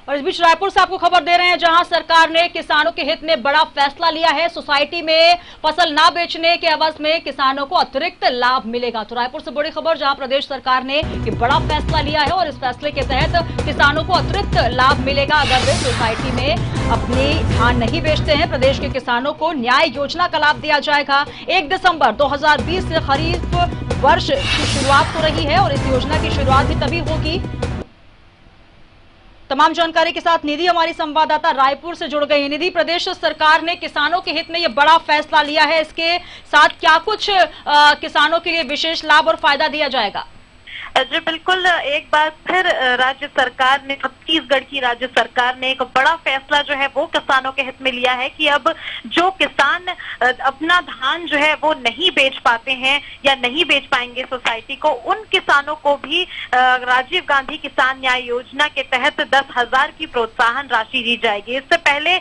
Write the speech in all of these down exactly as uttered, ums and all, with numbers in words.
और इस बीच रायपुर से आपको खबर दे रहे हैं, जहां सरकार ने किसानों के हित में बड़ा फैसला लिया है। सोसाइटी में फसल ना बेचने के एवज में किसानों को अतिरिक्त लाभ मिलेगा। तो रायपुर से बड़ी खबर, जहां प्रदेश सरकार ने ये बड़ा फैसला लिया है और इस फैसले के तहत किसानों को अतिरिक्त लाभ मिलेगा अगर वे सोसाइटी में अपनी धान नहीं बेचते हैं। प्रदेश के किसानों को न्याय योजना का लाभ दिया जाएगा। एक दिसंबर दो हजार बीस से खरीफ वर्ष की शुरुआत हो रही है और इस योजना की शुरुआत भी तभी होगी। तमाम जानकारी के साथ निधि हमारी संवाददाता रायपुर से जुड़ गई है। निधि, प्रदेश सरकार ने किसानों के हित में यह बड़ा फैसला लिया है, इसके साथ क्या कुछ आ, किसानों के लिए विशेष लाभ और फायदा दिया जाएगा? जी बिल्कुल, एक बार फिर राज्य सरकार ने, छत्तीसगढ़ की राज्य सरकार ने एक बड़ा फैसला जो है वो किसानों के हित में लिया है कि अब जो किसान अपना धान जो है वो नहीं बेच पाते हैं या नहीं बेच पाएंगे सोसाइटी को, उन किसानों को भी राजीव गांधी किसान न्याय योजना के तहत दस हजार की प्रोत्साहन राशि दी जाएगी। इससे पहले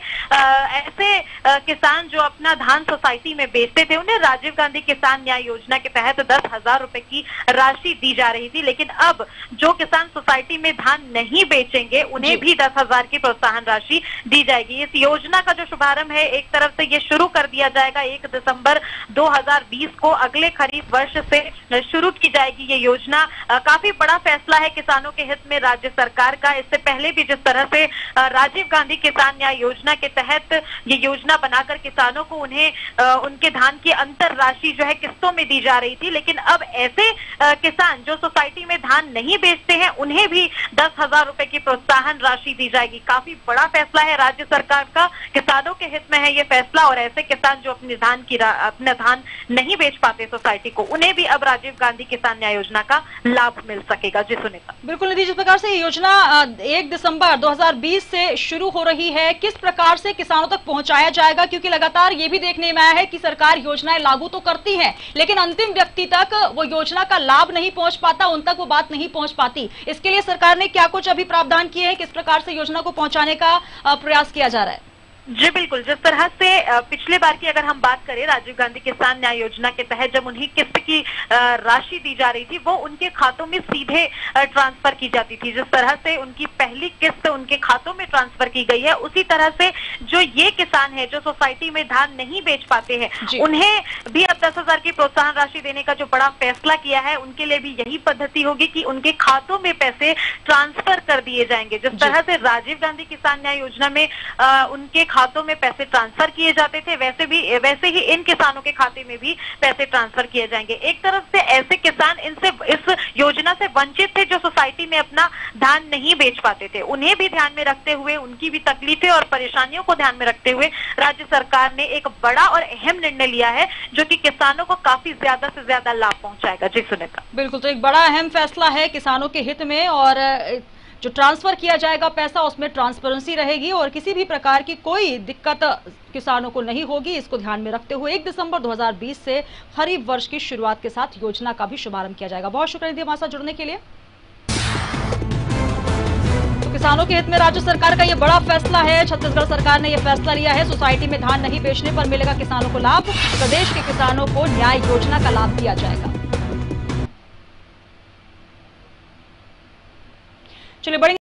ऐसे किसान जो अपना धान सोसाइटी में बेचते थे, उन्हें राजीव गांधी किसान न्याय योजना के तहत दस हजार रुपए की राशि दी जा रही थी, लेकिन अब जो किसान सोसाइटी में धान नहीं बेचेंगे उन्हें भी दस हजार की प्रोत्साहन राशि दी जाएगी। इस योजना का जो शुभारंभ है, एक तरफ से ये शुरू कर दिया जाएगा एक दिसंबर दो हजार बीस को, अगले खरीफ वर्ष से शुरू की जाएगी ये योजना। काफी बड़ा फैसला है किसानों के हित में राज्य सरकार का। इससे पहले भी जिस तरह से राजीव गांधी किसान न्याय योजना के तहत ये योजना बनाकर किसानों को उन्हें उनके धान की अंतर राशि जो है किस्तों में दी जा रही थी, लेकिन अब ऐसे किसान जो सोसाइटी में धान नहीं बेचते हैं उन्हें भी दस हजार रुपए की प्रोत्साहन राशि दी जाएगी। काफी बड़ा फैसला है राज्य सरकार का, किसानों के हित में है ये फैसला। और ऐसे किसान जो अपने धान की अपना धान नहीं बेच पाते सोसाइटी को, उन्हें भी अब राजीव गांधी किसान न्याय योजना का लाभ मिल सकेगा। जी सुनीता। बिल्कुल निधि, जिस प्रकार से ये योजना एक दिसंबर दो हजार बीस से शुरू हो रही है, किस प्रकार से किसानों तक पहुंचाया जाएगा? क्योंकि लगातार ये भी देखने में आया है कि सरकार योजनाएं लागू तो करती है, लेकिन अंतिम व्यक्ति तक वो योजना का लाभ नहीं पहुंच पाता, उन तक वो बात नहीं पहुंच पाती। इसके लिए सरकार ने क्या कुछ अभी प्रावधान किए हैं? किस प्रकार से योजना को पहुंचाने का प्रयास किया जा रहा है? जी बिल्कुल, जिस तरह से पिछले बार की अगर हम बात करें, राजीव गांधी किसान न्याय योजना के तहत जब उन्हें किस्त की राशि दी जा रही थी, वो उनके खातों में सीधे ट्रांसफर की जाती थी। जिस तरह से उनकी पहली किस्त उनके खातों में ट्रांसफर की गई है, उसी तरह से जो ये किसान है जो सोसाइटी में धान नहीं बेच पाते हैं, उन्हें भी अब दस हजार की प्रोत्साहन राशि देने का जो बड़ा फैसला किया है, उनके लिए भी यही पद्धति होगी कि उनके खातों में पैसे ट्रांसफर कर दिए जाएंगे। जिस तरह से राजीव गांधी किसान न्याय योजना में आ, उनके खातों में पैसे ट्रांसफर किए जाते थे, वैसे भी वैसे ही इन किसानों के खाते में भी पैसे ट्रांसफर किए जाएंगे। एक तरफ से ऐसे किसान इनसे इस योजना से वंचित थे जो सोसाइटी में अपना धान नहीं बेच पाते थे, उन्हें भी ध्यान में रखते हुए, उनकी भी तकलीफें और परेशानियों को ध्यान में रखते हुए राज्य सरकार ने एक बड़ा और अहम निर्णय लिया है जो कि किसानों को काफी ज्यादा से ज्यादा लाभ पहुंचाएगा। जी सुनीता। बिल्कुल, तो एक बड़ा अहम फैसला है किसानों के हित में, और जो ट्रांसफर किया जाएगा पैसा, उसमें ट्रांसपेरेंसी रहेगी और किसी भी प्रकार की कोई दिक्कत किसानों को नहीं होगी। इसको ध्यान में रखते हुए एक दिसंबर दो हजार बीस से खरीफ वर्ष की शुरुआत के साथ योजना का भी शुभारंभ किया जाएगा। बहुत शुक्रिया निधि हमारे साथ जुड़ने के लिए। तो किसानों के हित में राज्य सरकार का यह बड़ा फैसला है। छत्तीसगढ़ सरकार ने यह फैसला लिया है, सोसाइटी में धान नहीं बेचने पर मिलेगा किसानों को लाभ। प्रदेश के किसानों को न्याय योजना का लाभ दिया जाएगा। चलिए बड़ी